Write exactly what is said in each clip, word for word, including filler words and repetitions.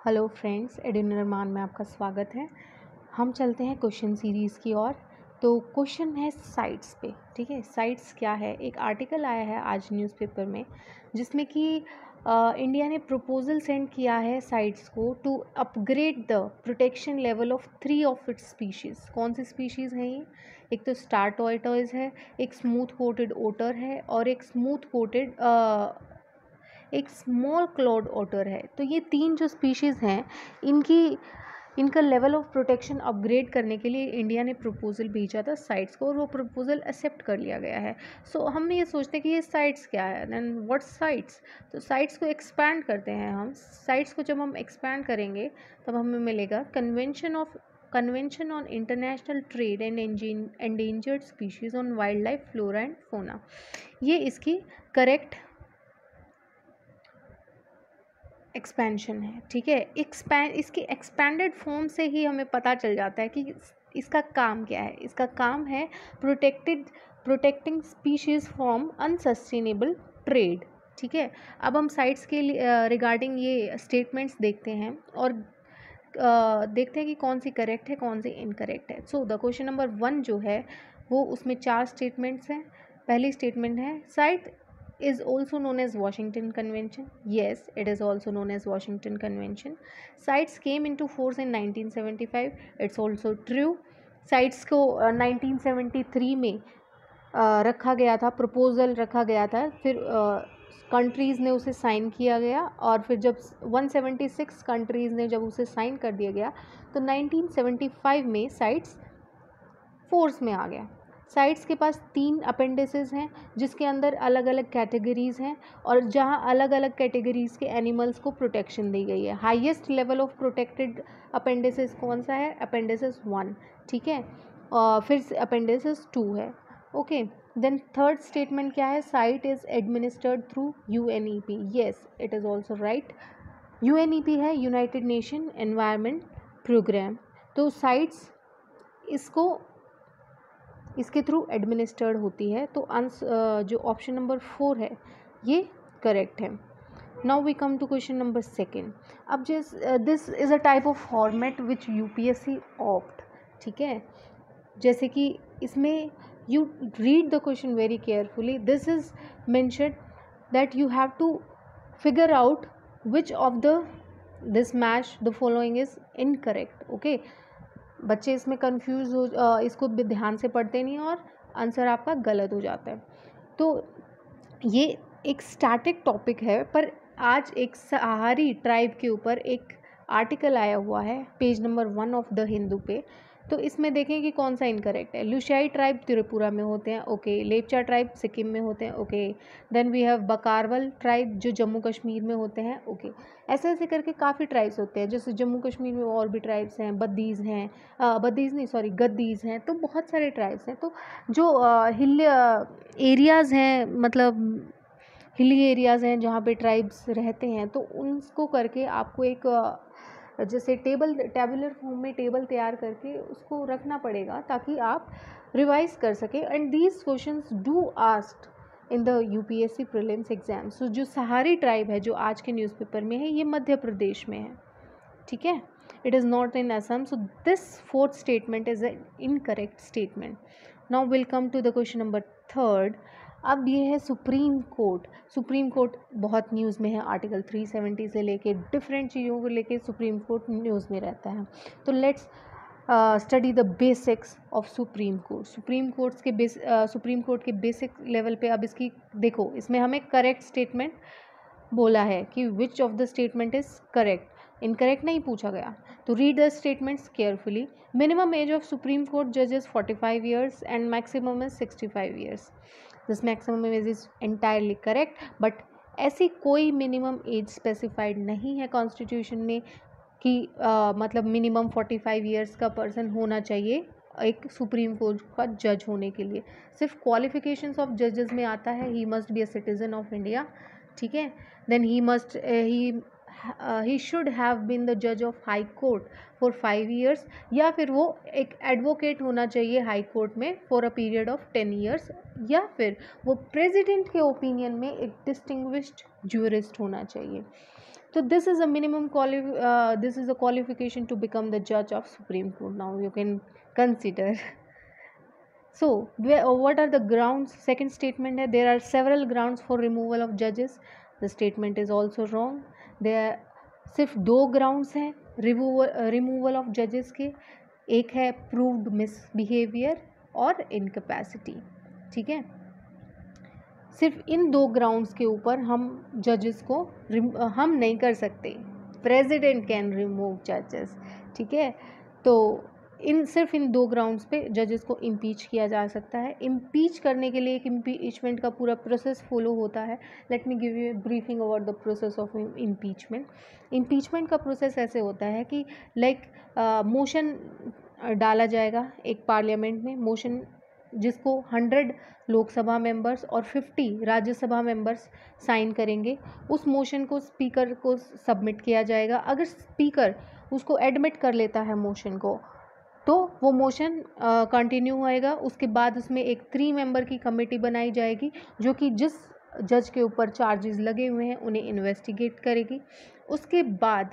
Hello friends, Adin Rahman में आपका स्वागत है। हम चलते हैं क्वेश्चन सीरीज़ की ओर। तो क्वेश्चन है साइट्स पे। ठीक है, साइट्स क्या है? एक आर्टिकल आया है आज न्यूज़पेपर में जिसमें कि इंडिया ने प्रपोजल सेंड किया है साइट्स को to upgrade the protection level of three of its species. कौन सी स्पीशीज़ हैं ये? एक तो स्टार टॉर्टोइज है, एक स्मूथ कोटेड ओटर है और एक स्मूथ कोटेड एक स्मॉल क्लॉड ओटर है। तो ये तीन जो स्पीशीज़ हैं इनकी इनका लेवल ऑफ प्रोटेक्शन अपग्रेड करने के लिए इंडिया ने प्रपोजल भेजा था साइट्स को और वो प्रपोजल एक्सेप्ट कर लिया गया है। सो so, हम ये सोचते हैं कि ये साइट्स क्या है, देन व्हाट साइट्स। तो साइट्स को एक्सपैंड करते हैं हम। साइट्स को जब हम एक्सपैंड करेंगे तब हमें मिलेगा convention of convention on international trade and endangered species on wild life flora and fauna. ये इसकी करेक्ट एक्सपेंशन है। ठीक है, एक्सपैंड इसकी एक्सपैंडेड फॉर्म से ही हमें पता चल जाता है कि इसका काम क्या है। इसका काम है protected protecting species from unsustainable trade. ठीक है, अब हम साइट्स के रिगार्डिंग ये स्टेटमेंट्स देखते हैं और uh, देखते हैं कि कौन सी करेक्ट है कौन सी इनकरेक्ट है। So the question number one जो है वो उसमें चार स्टेटमेंट्स हैं। पहली स्टेटमेंट है CITES is also known as Washington Convention. Yes, it is also known as Washington Convention. CITES came into force in nineteen seventy-five. It's also true. CITES को uh, nineteen seventy three में uh, रखा गया था, proposal रखा गया था, फिर countries uh, ने उसे साइन किया गया और फिर जब वन सेवेंटी सिक्स कंट्रीज़ ने जब उसे साइन कर दिया गया तो नाइनटीन सेवेंटी फाइव में साइट्स फोर्स में आ गया। साइट्स के पास तीन अपेंडिसेस हैं जिसके अंदर अलग अलग कैटेगरीज़ हैं और जहां अलग अलग कैटेगरीज़ के एनिमल्स को प्रोटेक्शन दी गई है। Highest level of protected appendices कौन सा है? Appendices one. ठीक है, और फिर अपेंडिसेस टू है। ओके, देन थर्ड स्टेटमेंट क्या है? CITES is administered through U N E P. Yes, it is also right. U N E P है यूनाइटेड नेशन एनवायरनमेंट प्रोग्राम। तो साइट्स इसको इसके थ्रू एडमिनिस्टर्ड होती है। तो आंस जो ऑप्शन नंबर फोर है ये करेक्ट है। Now we come to question number second. अब जिस this is a type of format which UPSC opt. ठीक है, जैसे कि इसमें you read the question very carefully. This is mentioned that you have to figure out which of the this match the following is incorrect. Okay, बच्चे इसमें confuse हो, इसको ध्यान से पढ़ते नहीं और आंसर आपका गलत हो जाता है। तो ये एक स्टैटिक टॉपिक है, पर आज एक सहारी ट्राइब के ऊपर एक आर्टिकल आया हुआ है page number one of the Hindu पे। तो इसमें देखें कि कौन सा इनकरेक्ट है। लुशियाई ट्राइब त्रिपुरा में होते हैं, ओके। लेपचा ट्राइब सिक्किम में होते हैं, okay. Then we have Bakarwal tribe जो जम्मू कश्मीर में होते हैं, ओके। ऐसे ऐसे करके काफ़ी ट्राइब्स होते हैं, जैसे जम्मू कश्मीर में और भी ट्राइब्स हैं, बद्दीज़ हैं, बद्दीज़ नहीं सॉरी गद्दीज़ हैं। तो बहुत सारे ट्राइब्स हैं। तो जो हिल एरियाज़ हैं, मतलब हिली एरियाज़ हैं जहाँ पे ट्राइब्स रहते हैं, तो उनको करके आपको एक जैसे टेबल टेबुलर फॉर्म में टेबल तैयार करके उसको रखना पड़ेगा ताकि आप रिवाइज कर सकें। And these questions do asked in the UPSC prelims exam. So जो सहारी ट्राइब है जो आज के न्यूज़पेपर में है ये मध्य प्रदेश में है। ठीक है, it is not in Assam. So this fourth statement is an incorrect statement. Now will come to the question number third. अब ये है सुप्रीम कोर्ट। सुप्रीम कोर्ट बहुत न्यूज़ में है, आर्टिकल थ्री सेवेंटी से लेके डिफरेंट चीज़ों को लेके सुप्रीम कोर्ट न्यूज़ में रहता है। तो let's study the basics of supreme court. Supreme courts के बेस सुप्रीम कोर्ट के बेसिक लेवल पे अब इसकी देखो, इसमें हमें करेक्ट स्टेटमेंट बोला है कि which of the statement is correct. Incorrect नहीं पूछा गया। तो read the statements carefully. Minimum age of supreme court जजेस forty five years and maximum is sixty five years. This maximum age is entirely correct, but ऐसी कोई minimum age specified नहीं है constitution में कि uh, मतलब मिनिमम फोर्टी फाइव ईयर्स का person होना चाहिए एक सुप्रीम कोर्ट का जज होने के लिए। सिर्फ क्वालिफिकेशंस ऑफ जजेस में आता है ही must be a citizen of India. ठीक है, then he must he he should have been the जज of high court for five years, या फिर वो एक एडवोकेट होना चाहिए हाई कोर्ट में for a period of ten years, या फिर वो प्रेसिडेंट के ओपिनियन में एक डिस्टिंग्विश्ड ज्यूरिस्ट होना चाहिए। तो this is a minimum quali this is a qualification to become the जज of supreme court. Now you can consider. So, where, uh, what are the grounds? Second statement है, there are several grounds for removal of judges. The statement is also wrong. There सिर्फ दो grounds हैं removal removal of judges के. एक है proved misbehavior और incapacity. ठीक है, सिर्फ इन दो grounds के ऊपर हम judges को हम नहीं कर सकते. President can remove judges. ठीक है, तो इन सिर्फ इन दो ग्राउंड्स पे जजेस को इम्पीच किया जा सकता है. इम्पीच करने के लिए एक इम्पीचमेंट का पूरा प्रोसेस फॉलो होता है. Let me give you briefing about the process of impeachment. Impeachment का प्रोसेस ऐसे होता है कि लाइक मोशन डाला जाएगा एक पार्लियामेंट में, मोशन जिसको हंड्रेड लोकसभा मेंबर्स और फिफ्टी राज्यसभा मेंबर्स साइन करेंगे. उस मोशन को स्पीकर को सबमिट किया जाएगा. अगर स्पीकर उसको एडमिट कर लेता है मोशन को, तो वो मोशन कंटिन्यू होएगा. उसके बाद उसमें एक थ्री मेंबर की कमेटी बनाई जाएगी जो कि जिस जज के ऊपर चार्जेस लगे हुए हैं उन्हें इन्वेस्टिगेट करेगी. उसके बाद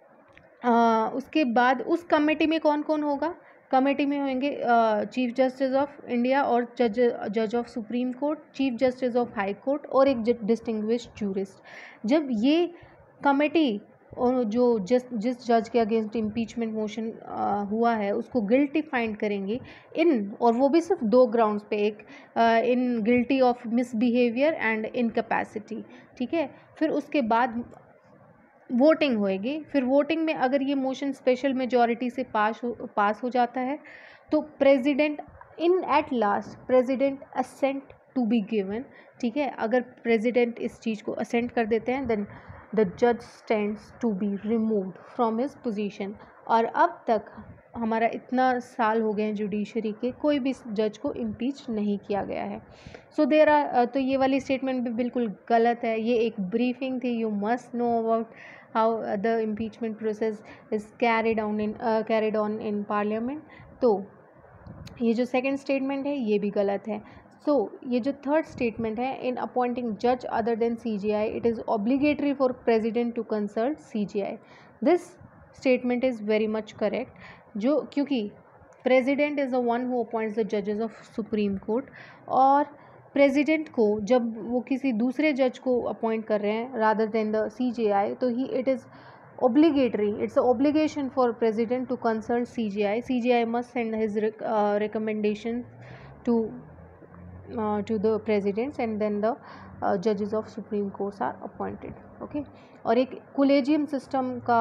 आ, उसके बाद उस कमेटी में कौन कौन होगा? कमेटी में होंगे चीफ जस्टिस ऑफ इंडिया और जज जज of supreme court, chief justice of high court और एक डिस्टिंग्विश्ड जूरिस्ट. जब ये कमेटी और जो जिस जिस जज के अगेंस्ट इम्पीचमेंट मोशन हुआ है उसको गिल्टी फाइंड करेंगे इन, और वो भी सिर्फ दो ग्राउंड्स पे, एक in guilty of misbehaviour and incapacity. ठीक है, फिर उसके बाद वोटिंग होएगी. फिर वोटिंग में अगर ये मोशन स्पेशल मेजॉरिटी से पास हो पास हो जाता है तो president in at last president assent to be given. ठीक है, अगर प्रेसिडेंट इस चीज़ को असेंट कर देते हैं देन द जज stands to be removed from his position. और अब तक हमारा इतना साल हो गए हैं जुडिशरी के, कोई भी जज को इम्पीच नहीं किया गया है. सो देर आर, तो ये वाली स्टेटमेंट भी बिल्कुल गलत है. ये एक ब्रीफिंग थी. You must know about how the impeachment process is carried on in carried on in parliament. तो ये जो सेकेंड स्टेटमेंट है ये भी गलत है. सो so, ये जो थर्ड स्टेटमेंट है, इन अपॉइंटिंग जज other than C J I it is obligatory for president to consult C J I. This statement is very much correct. जो क्योंकि president is the one who appoints the जजेस of supreme court, और president को जब वो किसी दूसरे जज को अपॉइंट कर रहे हैं rather than the C J I, तो he it is obligatory, it's an obligation for president to consult C G I. C G I must send his rec- uh, recommendations to uh, to the presidents and then the uh, judges of Supreme Courts are appointed. Okay, और एक collegium system का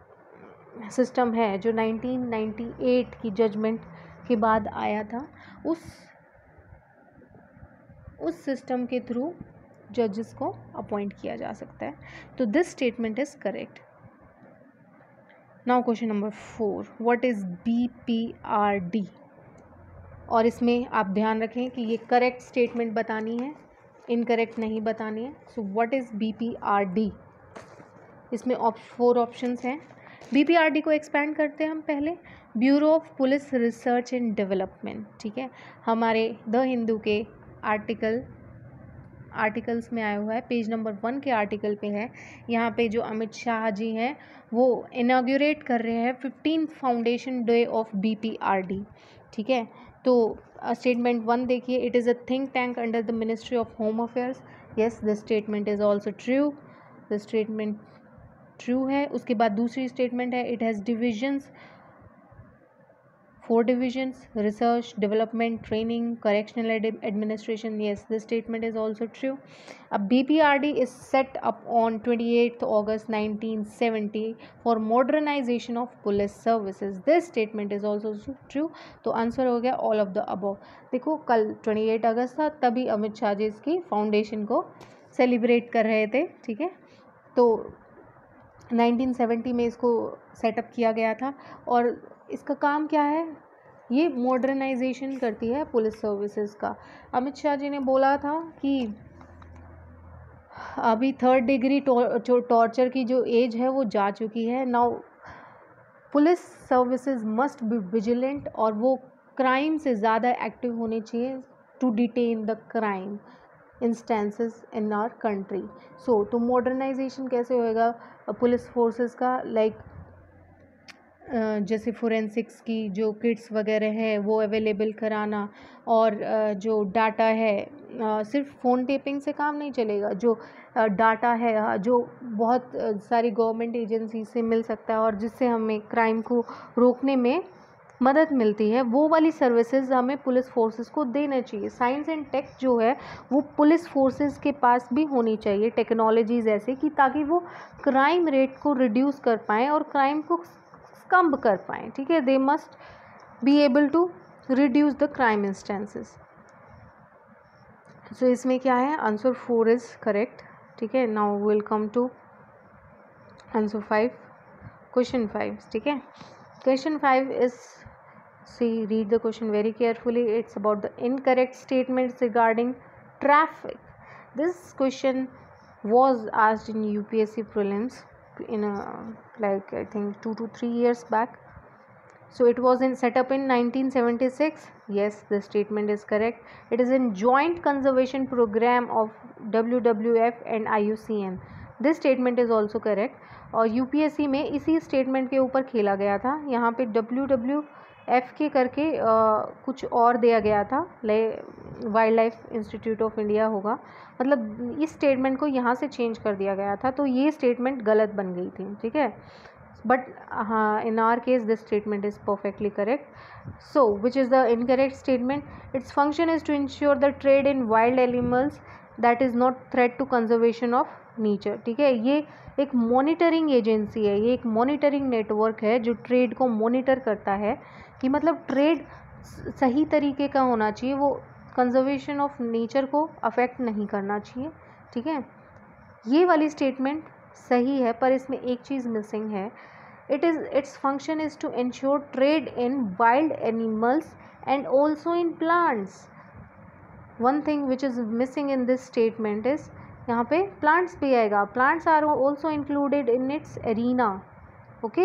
system है जो nineteen ninety eight की judgement के बाद आया था. उस उस सिस्टम के थ्रू जजेस को अपॉइंट किया जा सकता है. तो this statement is correct. Now question number four, what is B P R D? और इसमें आप ध्यान रखें कि ये करेक्ट स्टेटमेंट बतानी है, इनकरेक्ट नहीं बतानी है. So what is B P R D? इसमें ऑप फोर ऑप्शंस हैं. बी पी आर डी को एक्सपैंड करते हैं हम पहले. Bureau of police research and development. ठीक है, हमारे द हिंदू के आर्टिकल आर्टिकल्स में आया हुआ है, पेज नंबर वन के आर्टिकल पे है. यहाँ पे जो अमित शाह जी हैं वो इनाग्रेट कर रहे हैं fifteen foundation day of B P R D. ठीक है, तो स्टेटमेंट वन देखिए, it is a think tank under the ministry of home affairs. Yes, this statement is also true. The statement true है. उसके बाद दूसरी स्टेटमेंट है, it has divisions, four divisions: research, development, training, correctional ad- administration. Yes, this statement is also true. A B P R D is set up on twenty-eighth August nineteen seventy for modernization of police services. This statement is also true. तो answer हो गया all of the above. देखो कल अट्ठाईस अगस्त था, तभी अमित शाह जी इसकी foundation को सेलिब्रेट कर रहे थे. ठीक है, तो नाइनटीन सेवेंटी में इसको सेटअप किया गया था. और इसका काम क्या है? ये मॉडर्नाइजेशन करती है पुलिस सर्विसेज का. अमित शाह जी ने बोला था कि अभी थर्ड डिग्री टॉर्चर की जो एज है वो जा चुकी है. Now police services must be vigilant, और वो क्राइम से ज़्यादा एक्टिव होने चाहिए to detain the crime. Instances in our country. So तो मॉडर्नाइजेशन कैसे होएगा पुलिस फोर्सेस का, लाइक जैसे फोरेंसिक्स की जो किट्स वगैरह है वो अवेलेबल कराना, और जो डाटा है, सिर्फ फ़ोन टेपिंग से काम नहीं चलेगा. जो डाटा है जो बहुत सारी गवर्नमेंट एजेंसी से मिल सकता है और जिससे हमें क्राइम को रोकने में मदद मिलती है, वो वाली सर्विसेज हमें पुलिस फोर्सेस को देना चाहिए. साइंस एंड टेक जो है वो पुलिस फोर्सेस के पास भी होनी चाहिए, टेक्नोलॉजीज ऐसे कि ताकि वो क्राइम रेट को रिड्यूस कर पाएँ और क्राइम को कम कर पाएँ. ठीक है, they must be able to reduce the crime instances. So इसमें क्या है, आंसर फोर इज करेक्ट. ठीक है, now will come to answer five, question five. ठीक है, question five is, see read the question very carefully. It's about the incorrect statements regarding traffic. This question was asked in U P S C prelims in a, like I think two to three years back. So it was in set up in nineteen seventy-six. Yes, the statement is correct. It is in joint conservation program of W W F and I U C N. This statement is also correct. और U P S C में इसी statement के ऊपर खेला गया था. यहाँ पे W W F के करके आ, कुछ और दिया गया था, ले wild life institute of India होगा, मतलब इस स्टेटमेंट को यहाँ से चेंज कर दिया गया था, तो ये स्टेटमेंट गलत बन गई थी. ठीक है, बट हाँ in our case this statement is perfectly correct. So which is the incorrect statement? Its function is to ensure the trade in wild animals that is not threat to conservation of nature. ठीक है, ये एक monitoring agency है, ये एक monitoring network है जो trade को मॉनिटर करता है कि मतलब ट्रेड सही तरीके का होना चाहिए, वो कंजर्वेशन ऑफ नेचर को अफेक्ट नहीं करना चाहिए. ठीक है, ये वाली स्टेटमेंट सही है, पर इसमें एक चीज़ मिसिंग है. It is its function is to ensure trade in wild animals and also in plants. One thing which is missing in this statement is, यहाँ पे प्लांट्स भी आएगा. Plants are also included in its arena. Okay,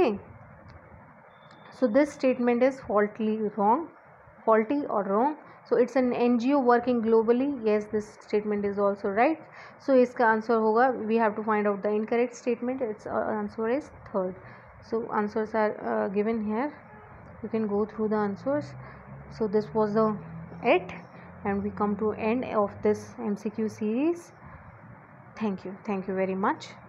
so this statement is faultily wrong, faulty or wrong. So it's an N G O working globally. Yes, this statement is also right. So इसका आंसर होगा, we have to find out the incorrect statement. Its uh, answer is third. So answers are uh, given here. You can go through the answers. So this was the it, and we come to end of this M C Q series. Thank you. Thank you very much.